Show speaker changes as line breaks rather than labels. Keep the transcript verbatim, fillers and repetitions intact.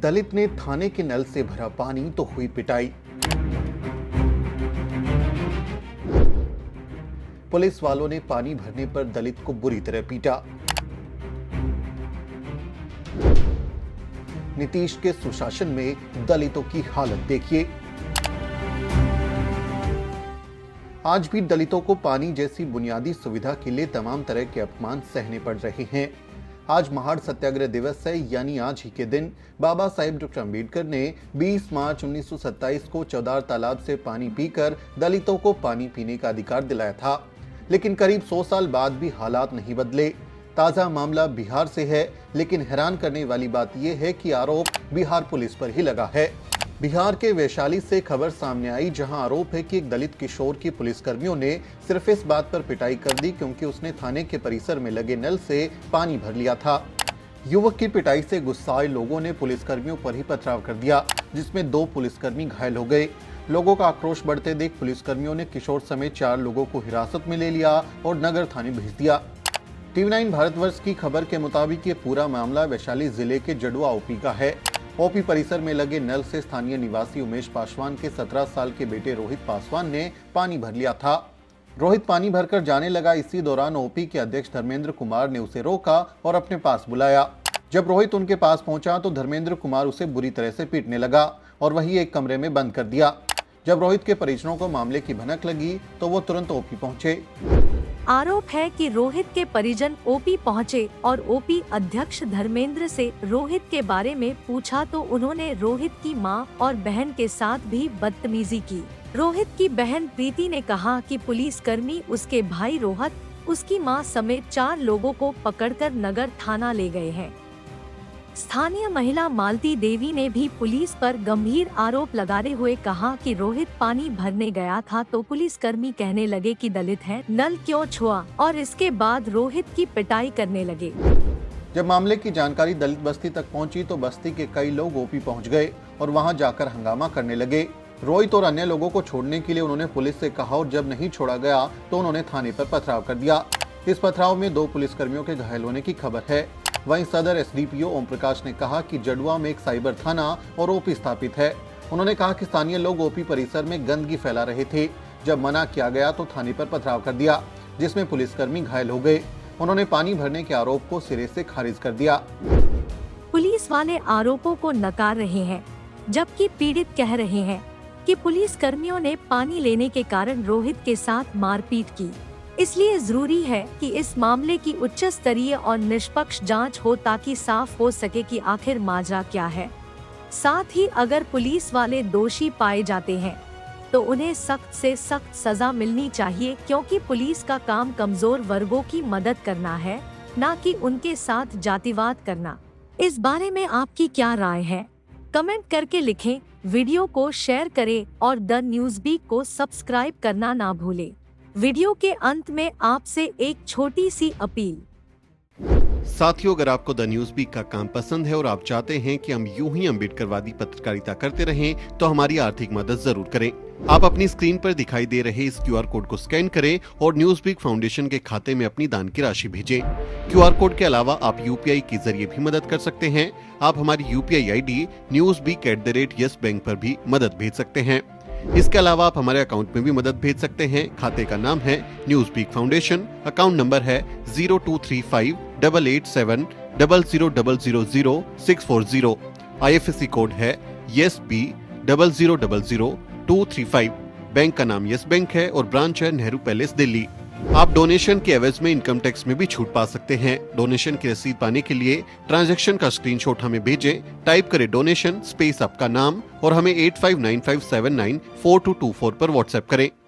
दलित ने थाने के नल से भरा पानी तो हुई पिटाई। पुलिस वालों ने पानी भरने पर दलित को बुरी तरह पीटा। नीतीश के सुशासन में दलितों की हालत देखिए। आज भी दलितों को पानी जैसी बुनियादी सुविधा के लिए तमाम तरह के अपमान सहने पड़ रहे हैं। आज महाड़ सत्याग्रह दिवस है, यानी आज ही के दिन बाबा साहेब डॉक्टर अम्बेडकर ने बीस मार्च उन्नीस सौ सत्ताईस को चौदार तालाब से पानी पीकर दलितों को पानी पीने का अधिकार दिलाया था। लेकिन करीब सौ साल बाद भी हालात नहीं बदले। ताजा मामला बिहार से है, लेकिन हैरान करने वाली बात यह है कि आरोप बिहार पुलिस पर ही लगा है। बिहार के वैशाली से खबर सामने आई, जहां आरोप है कि एक दलित किशोर की पुलिसकर्मियों ने सिर्फ इस बात पर पिटाई कर दी क्योंकि उसने थाने के परिसर में लगे नल से पानी भर लिया था। युवक की पिटाई से गुस्साए लोगों ने पुलिसकर्मियों पर ही पथराव कर दिया, जिसमें दो पुलिसकर्मी घायल हो गए। लोगों का आक्रोश बढ़ते देख पुलिसकर्मियों ने किशोर समेत चार लोगों को हिरासत में ले लिया और नगर थाने भेज दिया। टीवी नाइन भारतवर्ष की खबर के मुताबिक ये पूरा मामला वैशाली जिले के जडुआ ओपी का है। ओपी परिसर में लगे नल से स्थानीय निवासी उमेश पासवान के सत्रह साल के बेटे रोहित पासवान ने पानी भर लिया था। रोहित पानी भरकर जाने लगा। इसी दौरान ओपी के अध्यक्ष धर्मेंद्र कुमार ने उसे रोका और अपने पास बुलाया। जब रोहित उनके पास पहुंचा तो धर्मेंद्र कुमार उसे बुरी तरह से पीटने लगा और वही एक कमरे में बंद कर दिया। जब रोहित के परिजनों को मामले की भनक लगी तो वो तुरंत ओपी पहुंचे।
आरोप है कि रोहित के परिजन ओपी पहुंचे और ओपी अध्यक्ष धर्मेंद्र से रोहित के बारे में पूछा तो उन्होंने रोहित की मां और बहन के साथ भी बदतमीजी की। रोहित की बहन प्रीति ने कहा कि पुलिसकर्मी उसके भाई रोहत, उसकी मां समेत चार लोगों को पकड़कर नगर थाना ले गए हैं। स्थानीय महिला मालती देवी ने भी पुलिस पर गंभीर आरोप लगाते हुए कहा कि रोहित पानी भरने गया था तो पुलिसकर्मी कहने लगे कि दलित है, नल क्यों छुआ, और इसके बाद रोहित की पिटाई करने लगे।
जब मामले की जानकारी दलित बस्ती तक पहुंची तो बस्ती के कई लोग ओपी पहुंच गए और वहां जाकर हंगामा करने लगे। रोहित और अन्य लोगों को छोड़ने के लिए उन्होंने पुलिस से कहा और जब नहीं छोड़ा गया तो उन्होंने थाने पर पथराव कर दिया। इस पथराव में दो पुलिसकर्मियों के घायल होने की खबर है। वहीं सदर एसडीपीओ ओम प्रकाश ने कहा कि जडुआ में एक साइबर थाना और ओपी स्थापित है। उन्होंने कहा कि स्थानीय लोग ओपी परिसर में गंदगी फैला रहे थे। जब मना किया गया तो थाने पर पथराव कर दिया, जिसमें पुलिसकर्मी घायल हो गए। उन्होंने पानी भरने के आरोप को सिरे से खारिज कर दिया।
पुलिस वाले आरोपों को नकार रहे हैं, जबकि पीड़ित कह रहे हैं कि पुलिसकर्मियों ने पानी लेने के कारण रोहित के साथ मारपीट की। इसलिए जरूरी है कि इस मामले की उच्च स्तरीय और निष्पक्ष जांच हो ताकि साफ हो सके कि आखिर माजरा क्या है। साथ ही अगर पुलिस वाले दोषी पाए जाते हैं तो उन्हें सख्त से सख्त सजा मिलनी चाहिए, क्योंकि पुलिस का काम कमजोर वर्गों की मदद करना है, न कि उनके साथ जातिवाद करना। इस बारे में आपकी क्या राय है? कमेंट करके लिखें, वीडियो को शेयर करें और द न्यूज़ बीक को सब्सक्राइब करना ना भूलें। वीडियो के अंत में आपसे एक छोटी सी अपील।
साथियों, अगर आपको द न्यूज़ बीक का काम पसंद है और आप चाहते हैं कि हम यूं ही अम्बेडकरवादी पत्रकारिता करते रहें, तो हमारी आर्थिक मदद जरूर करें। आप अपनी स्क्रीन पर दिखाई दे रहे इस क्यूआर कोड को स्कैन करें और न्यूज़ बीक फाउंडेशन के खाते में अपनी दान की राशि भेजें। क्यूआर कोड के अलावा आप यूपीआई के जरिए भी मदद कर सकते हैं। आप हमारी UPI ID News Beak at the rate Yes Bank पर भी मदद भेज सकते हैं। इसके अलावा आप हमारे अकाउंट में भी मदद भेज सकते हैं। खाते का नाम है News Beak Foundation, account number है zero two three five double eight seven double zero double zero zero six four zero. IFSC code है Yes B double zero double zero two three five. Bank का नाम yes bank है और branch है Nehru palace, Delhi. आप donation के एवज में इनकम टैक्स में भी छूट पा सकते हैं। डोनेशन की रसीद पाने के लिए ट्रांजैक्शन का स्क्रीनशॉट हमें भेजें। टाइप करें डोनेशन स्पेस आपका नाम और हमें eight five nine five seven nine four two two four पर व्हाट्सएप करें।